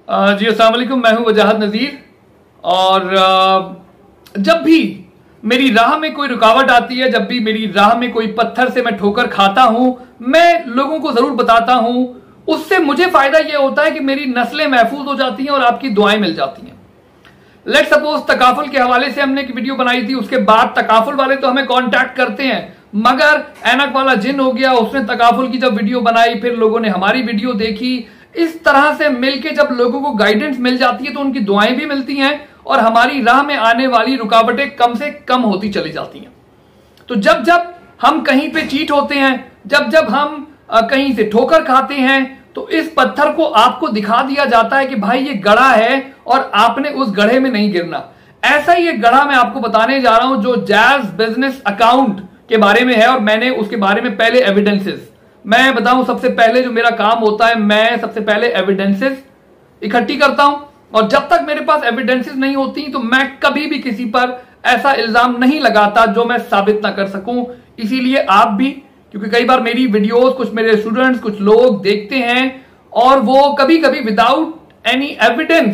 जी अस्सलाम वालेकुम, मैं हूं वजाहत नज़ीर। और जब भी मेरी राह में कोई रुकावट आती है, जब भी मेरी राह में कोई पत्थर से मैं ठोकर खाता हूं, मैं लोगों को जरूर बताता हूं। उससे मुझे फायदा यह होता है कि मेरी नस्लें महफूज हो जाती हैं और आपकी दुआएं मिल जाती हैं। लेट सपोज तकाफुल के हवाले से हमने एक वीडियो बनाई थी, उसके बाद तकाफुल वाले तो हमें कांटेक्ट करते हैं, मगर ऐनक वाला जिन हो गया, उसने तकाफुल की जब वीडियो बनाई, फिर लोगों ने हमारी वीडियो देखी। इस तरह से मिलके जब लोगों को गाइडेंस मिल जाती है तो उनकी दुआएं भी मिलती हैं और हमारी राह में आने वाली रुकावटें कम से कम होती चली जाती हैं। तो जब जब हम कहीं पे चीट होते हैं, जब जब हम कहीं से ठोकर खाते हैं, तो इस पत्थर को आपको दिखा दिया जाता है कि भाई ये गड़ा है और आपने उस गड्ढे में नहीं गिरना। ऐसा ही एक गड्ढा मैं आपको बताने जा रहा हूं जो जैज बिजनेस अकाउंट के बारे में है, और मैंने उसके बारे में पहले एविडेंसेस, मैं बताऊं सबसे पहले जो मेरा काम होता है, मैं सबसे पहले एविडेंसेस इकट्ठी करता हूं, और जब तक मेरे पास एविडेंसेस नहीं होती तो मैं कभी भी किसी पर ऐसा इल्जाम नहीं लगाता जो मैं साबित ना कर सकूं। इसीलिए आप भी, क्योंकि कई बार मेरी वीडियोस कुछ मेरे स्टूडेंट्स, कुछ लोग देखते हैं और वो कभी कभी विदाउट एनी एविडेंस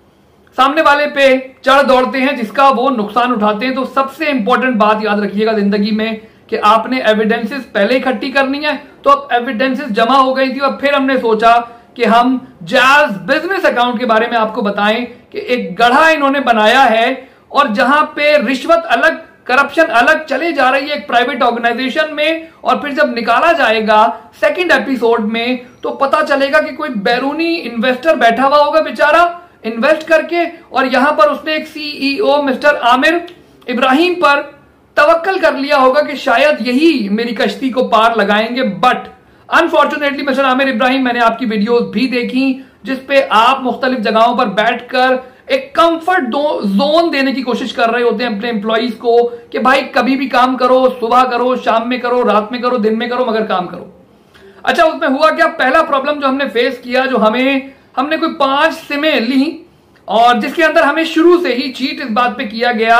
सामने वाले पे चढ़ दौड़ते हैं, जिसका वो नुकसान उठाते हैं। तो सबसे इंपॉर्टेंट बात याद रखिएगा जिंदगी में कि आपने एविडेंसेस पहले इकट्ठी करनी है। तो अब एविडेंसेस जमा हो गई थी और फिर हमने सोचा कि हम जैज बिजनेस अकाउंट के बारे में आपको बताएं कि एक गड्ढा इन्होंने बनाया है और जहां पे रिश्वत अलग, करप्शन अलग चले जा रही है एक प्राइवेट ऑर्गेनाइजेशन में, और फिर जब निकाला जाएगा सेकंड एपिसोड में तो पता चलेगा कि कोई बैरूनी इन्वेस्टर बैठा हुआ होगा बेचारा इन्वेस्ट करके, और यहां पर उसने एक सीईओ मिस्टर आमिर इब्राहिम पर तवक्कल कर लिया होगा कि शायद यही मेरी कश्ती को पार लगाएंगे। But unfortunately mister Aamir Ibrahim, मैंने आपकी वीडियोस भी देखी जिसपे आप मुख्तलिफ जगहों पर बैठकर एक कंफर्ट जोन देने की कोशिश कर रहे होते हैं अपने एम्प्लॉइज को कि भाई कभी भी काम करो, सुबह करो, शाम में करो, रात में करो, दिन में करो, मगर काम करो। अच्छा, उसमें हुआ क्या? पहला प्रॉब्लम जो हमने फेस किया, जो हमने कोई 5 सिमें ली और जिसके अंदर हमें शुरू से ही चीट इस बात पे किया गया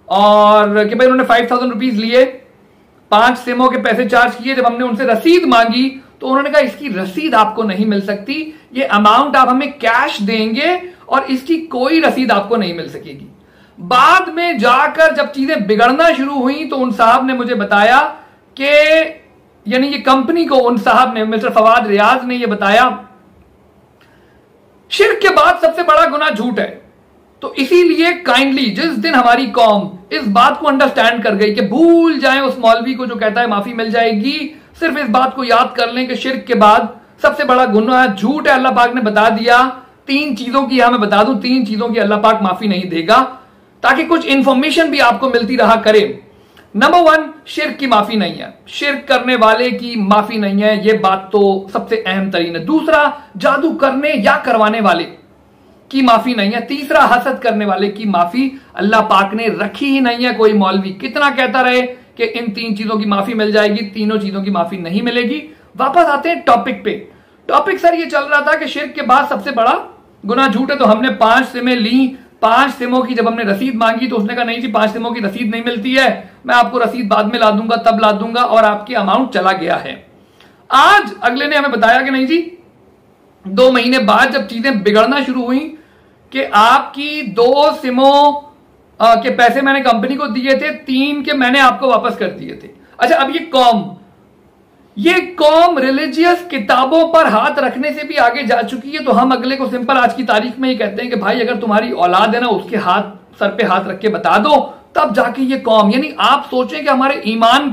और कि भाई उन्होंने 5000 रुपीज लिए, 5 सिमों के पैसे चार्ज किए। जब हमने उनसे रसीद मांगी तो उन्होंने कहा इसकी रसीद आपको नहीं मिल सकती, ये अमाउंट आप हमें कैश देंगे और इसकी कोई रसीद आपको नहीं मिल सकेगी। बाद में जाकर जब चीजें बिगड़ना शुरू हुई तो उन साहब ने मुझे बताया कि, यानी ये कंपनी को उन साहब ने, मिस्टर फवाद रियाज ने ये बताया, शिर्क के बाद सबसे बड़ा गुनाह झूठ है। तो इसीलिए काइंडली जिस दिन हमारी कौम इस बात को अंडरस्टैंड कर गई कि भूल जाएं उस मौलवी को जो कहता है माफी मिल जाएगी, सिर्फ इस बात को याद कर लें कि शिर्क के बाद सबसे बड़ा गुनाह झूठ है। अल्लाह पाक ने बता दिया 3 चीजों की, मैं बता दूं 3 चीजों की अल्लाह पाक माफी नहीं देगा, ताकि कुछ इंफॉर्मेशन भी आपको मिलती रहा करे। नंबर 1, शिर्क की माफी नहीं है, शिर्क करने वाले की माफी नहीं है, यह बात तो सबसे अहम तरीन है। दूसरा, जादू करने या करवाने वाले की माफी नहीं है। तीसरा, हसद करने वाले की माफी अल्लाह पाक ने रखी ही नहीं है। कोई मौलवी कितना कहता रहे कि इन 3 चीजों की माफी मिल जाएगी, तीनों चीजों की माफी नहीं मिलेगी। वापस आते हैं टॉपिक पे। टॉपिक सर ये चल रहा था कि शिर्क के बाद सबसे बड़ा गुनाह झूठ है। तो हमने 5 सिमें ली, 5 सिमों की जब हमने रसीद मांगी तो उसने कहा नहीं जी 5 सिमों की रसीद नहीं मिलती है, मैं आपको रसीद बाद में ला दूंगा, तब ला दूंगा, और आपकी अमाउंट चला गया है। आज अगले ने हमें बताया कि नहीं जी 2 महीने बाद जब चीजें बिगड़ना शुरू हुई कि आपकी 2 सिमों के पैसे मैंने कंपनी को दिए थे, 3 के मैंने आपको वापस कर दिए थे। अच्छा, अब ये कौम रिलीजियस किताबों पर हाथ रखने से भी आगे जा चुकी है। तो हम अगले को सिंपल आज की तारीख में ये कहते हैं कि भाई अगर तुम्हारी औलाद है ना, उसके सर पे हाथ रख के बता दो, तब जाके ये कौम, यानी आप सोचें कि हमारे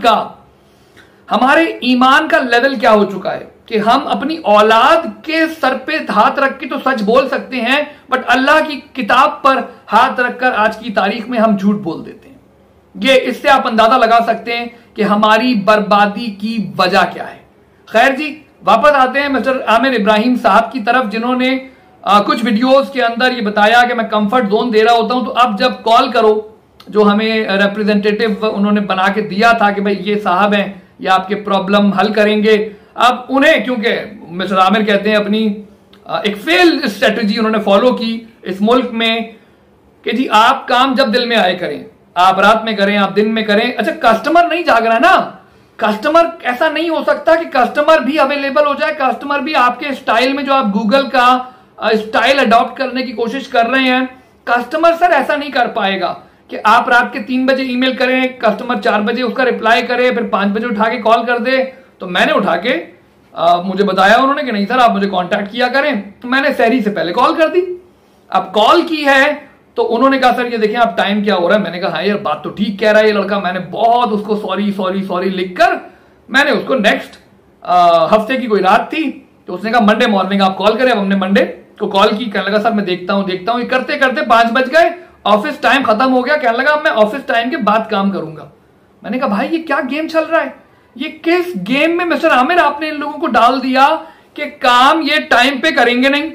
ईमान का लेवल क्या हो चुका है कि हम अपनी औलाद के सर पे हाथ रख के तो सच बोल सकते हैं, बट अल्लाह की किताब पर हाथ रखकर आज की तारीख में हम झूठ बोल देते हैं। ये इससे आप अंदाजा लगा सकते हैं कि हमारी बर्बादी की वजह क्या है। खैर जी, वापस आते हैं मिस्टर आमिर इब्राहिम साहब की तरफ, जिन्होंने कुछ वीडियोस के अंदर ये बताया कि मैं कंफर्ट जोन दे रहा होता हूं। तो अब जब कॉल करो, जो हमें रिप्रेजेंटेटिव उन्होंने बना के दिया था कि भाई ये साहब हैं, ये आपके प्रॉब्लम हल करेंगे। अब उन्हें, क्योंकि मिस्टर आमिर कहते हैं अपनी एक फेल स्ट्रेटजी उन्होंने फॉलो की इस मुल्क में कि जी आप काम जब दिल में आए करें, आप रात में करें, आप दिन में करें। अच्छा, कस्टमर नहीं जाग रहा है ना, कस्टमर ऐसा नहीं हो सकता कि कस्टमर भी अवेलेबल हो जाए, कस्टमर भी आपके स्टाइल में, जो आप गूगल का स्टाइल अडॉप्ट करने की कोशिश कर रहे हैं। कस्टमर सर ऐसा नहीं कर पाएगा कि आप रात के 3 बजे ईमेल करें, कस्टमर 4 बजे उसका रिप्लाई करे, फिर 5 बजे उठा के कॉल कर दे। तो मैंने उठा के मुझे बताया उन्होंने कि नहीं सर आप मुझे कांटेक्ट किया करें, तो मैंने सहरी से पहले कॉल कर दी। अब कॉल की है तो उन्होंने कहा सर ये देखें आप टाइम क्या हो रहा है। मैंने कहा हाँ यार बात तो ठीक कह रहा है ये लड़का। मैंने बहुत उसको सॉरी सॉरी सॉरी लिखकर मैंने उसको नेक्स्ट हफ्ते की कोई रात थी तो उसने कहा मंडे मॉर्निंग आप कॉल करें। अब हमने मंडे को कॉल की, कहने लगा सर मैं देखता हूं ये करते करते 5 बज गए, ऑफिस टाइम खत्म हो गया। कहने लगा मैं ऑफिस टाइम के बाद काम करूंगा। मैंने कहा भाई ये क्या गेम चल रहा है, ये किस गेम में मिस्टर आमिर आपने इन लोगों को डाल दिया कि काम ये टाइम पे करेंगे नहीं,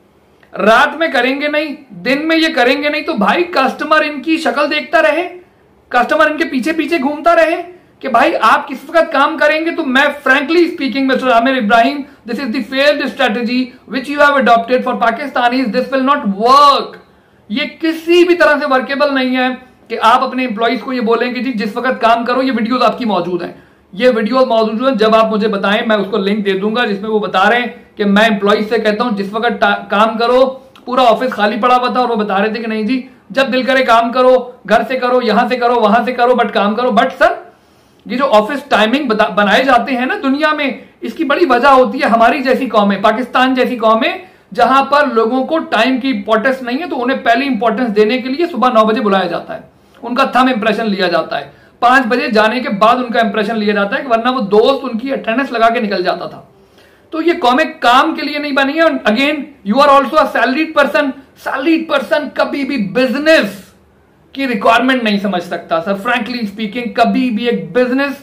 रात में करेंगे नहीं, दिन में ये करेंगे नहीं। तो भाई कस्टमर इनकी शक्ल देखता रहे, कस्टमर इनके पीछे पीछे घूमता रहे कि भाई आप किस वक्त काम करेंगे। तो मैं frankly speaking mister Aamir Ibrahim, this is the failed strategy which you have adopted for Pakistanis, this will not work. ये किसी भी तरह से वर्केबल नहीं है कि आप अपने एम्प्लॉइज को ये बोलेंगे जी जिस वक्त काम करो। ये वीडियोस आपकी मौजूद हैं, ये वीडियो मौजूद है, जब आप मुझे बताएं मैं उसको लिंक दे दूंगा जिसमें वो बता रहे हैं कि मैं एम्प्लॉइज से कहता हूं जिस वक्त काम करो। पूरा ऑफिस खाली पड़ा हुआ था और वो बता रहे थे कि नहीं जी जब दिल करे काम करो, घर से करो, यहां से करो, वहां से करो, बट काम करो। बट सर ये जो ऑफिस टाइमिंग बनाए जाते हैं ना दुनिया में, इसकी बड़ी वजह होती है हमारी जैसी कौमें, पाकिस्तान जैसी कौमें, जहां पर लोगों को टाइम की इंपॉर्टेंस नहीं है। तो उन्हें पहली इंपॉर्टेंस देने के लिए सुबह 9 बजे बुलाया जाता है, उनका थंब इंप्रेशन लिया जाता है, 5 बजे जाने के बाद उनका इंप्रेशन लिया जाता है, वरना वो दोस्त उनकी अटेंडेंस लगा के निकल जाता था। तो ये कौमें काम के लिए नहीं बनी है। Again you are also a salaried person. Salaried person कभी भी बिजनेस की रिक्वायरमेंट नहीं समझ सकता सर, फ्रैंकली स्पीकिंग। कभी भी एक बिजनेस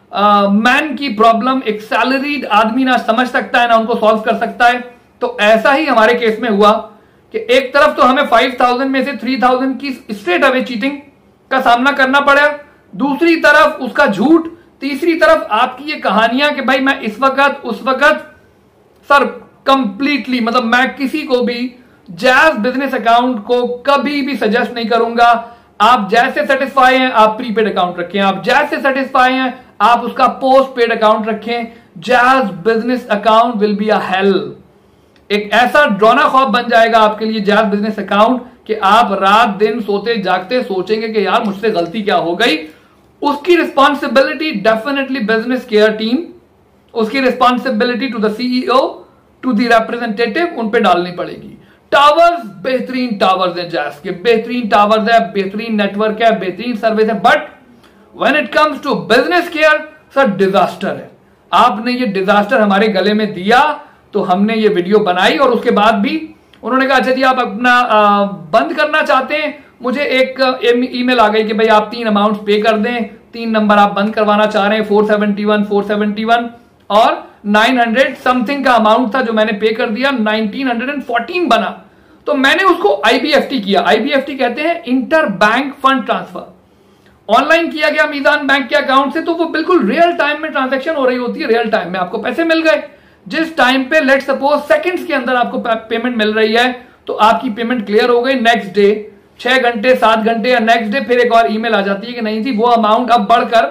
मैन की प्रॉब्लम एक सैलरीड आदमी ना समझ सकता है ना उनको सॉल्व कर सकता है। तो ऐसा ही हमारे केस में हुआ कि एक तरफ तो हमें 5000 में से 3000 की स्ट्रेट अवे चीटिंग का सामना करना पड़ा, दूसरी तरफ उसका झूठ, तीसरी तरफ आपकी ये कहानियां कि भाई मैं इस वक्त उस वक्त। सर कंप्लीटली मतलब मैं किसी को भी जैज बिजनेस अकाउंट को कभी भी सजेस्ट नहीं करूंगा। आप जैसे सेटिस्फाई हैं आप प्रीपेड अकाउंट रखें, आप जैसे सेटिस्फाई हैं आप उसका पोस्ट पेड अकाउंट रखें। Jazz business account will be a hell. एक ऐसा ड्रोना खौफ बन जाएगा आपके लिए जैज बिजनेस अकाउंट कि आप रात दिन सोते जागते सोचेंगे कि यार मुझसे गलती क्या हो गई। उसकी responsibility definitely business care team, उसकी responsibility to the CEO, to the representative, उन पे डालनी पड़ेगी। टावर्स, बेहतरीन टावर्स है जैस के, बेहतरीन टावर्स है, बेहतरीन नेटवर्क है, बेहतरीन सर्विस है, but when it comes to business care sir disaster है। आपने ये डिजास्टर हमारे गले में दिया तो हमने ये वीडियो बनाई और उसके बाद भी उन्होंने कहा अच्छा जी आप अपना बंद करना चाहते हैं। मुझे एक ईमेल आ गई कि भाई आप 3 अमाउंट पे कर दें, 3 नंबर आप बंद करवाना चाह रहे हैं, 471 और 900 समथिंग का अमाउंट था जो मैंने पे कर दिया, 1914 बना। तो मैंने उसको IBFT किया। IBFT कहते हैं inter bank fund transfer. Online किया गया मीजान बैंक के अकाउंट से, तो वो बिल्कुल रियल टाइम में ट्रांजैक्शन हो रही होती है, रियल टाइम में आपको पैसे मिल गए। जिस टाइम पे लेट सपोज सेकंड्स के अंदर आपको पेमेंट मिल रही है तो आपकी पेमेंट क्लियर हो गई। नेक्स्ट डे 6 घंटे 7 घंटे या नेक्स्ट डे फिर एक और ईमेल आ जाती है कि नहीं जी वो अमाउंट अब बढ़कर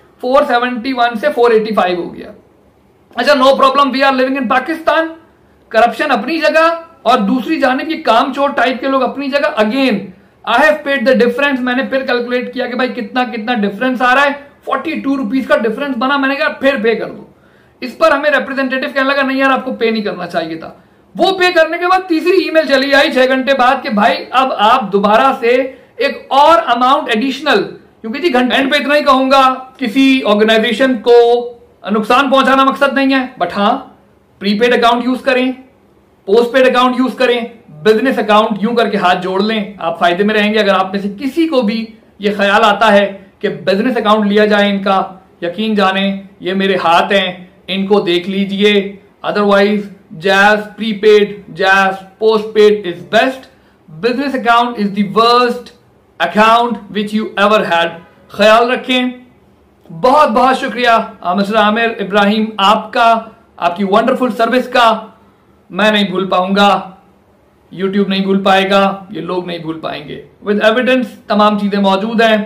471 से 485 हो गया। अच्छा no problem, we are living in Pakistan. Corruption अपनी जगह और दूसरी जानिब ये कामचोर टाइप के लोग अपनी जगह। Again I have paid the difference. मैंने फिर कैलकुलेट किया कि भाई कितना कितना डिफरेंस आ रहा है, 42 रुपीज का डिफरेंस बना। मैंने कहा फिर पे कर दो। इस पर हमें रिप्रेजेंटेटिव कहने लगा नहीं यार आपको पे नहीं करना चाहिए था। वो पे करने के बाद तीसरी ईमेल चली आई 6 घंटे बाद कि भाई अब आप दोबारा से एक और अमाउंट एडिशनल, क्योंकि जी एंड पे इतना ही कहूंगा, किसी ऑर्गेनाइजेशन को नुकसान पहुंचाना मकसद नहीं है, बट हाँ प्रीपेड अकाउंट यूज करें, पोस्ट पेड अकाउंट यूज करें, बिजनेस अकाउंट यूं करके हाथ जोड़ लें, आप फायदे में रहेंगे। अगर आप में से किसी को भी ये ख्याल आता है कि बिजनेस अकाउंट लिया जाए इनका, यकीन जाने ये मेरे हाथ हैं, इनको देख लीजिए। Otherwise Jazz prepaid, Jazz post paid is best. Business account is the worst account which you ever had. ख्याल रखें। बहुत बहुत शुक्रिया मिस्टर आमिर इब्राहिम, आपका, आपकी वंडरफुल सर्विस का मैं नहीं भूल पाऊंगा, यूट्यूब नहीं भूल पाएगा, ये लोग नहीं भूल पाएंगे। विद एविडेंस तमाम चीजें मौजूद हैं।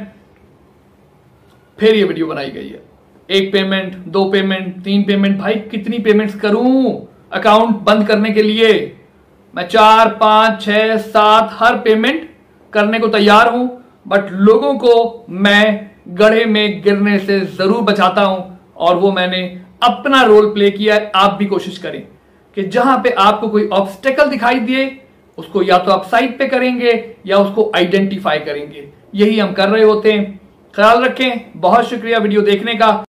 फिर ये वीडियो बनाई गई है। 1 पेमेंट, 2 पेमेंट, 3 पेमेंट, भाई कितनी पेमेंट्स करूं अकाउंट बंद करने के लिए? मैं 4, 5, 6, 7 हर पेमेंट करने को तैयार हूं, बट लोगों को मैं गड्ढे में गिरने से जरूर बचाता हूं और वो मैंने अपना रोल प्ले किया है। आप भी कोशिश करें कि जहां पे आपको कोई ऑब्स्टेकल दिखाई दिए उसको या तो आप साइड पे करेंगे या उसको आइडेंटिफाई करेंगे। यही हम कर रहे होते हैं। ख्याल रखें। बहुत शुक्रिया वीडियो देखने का।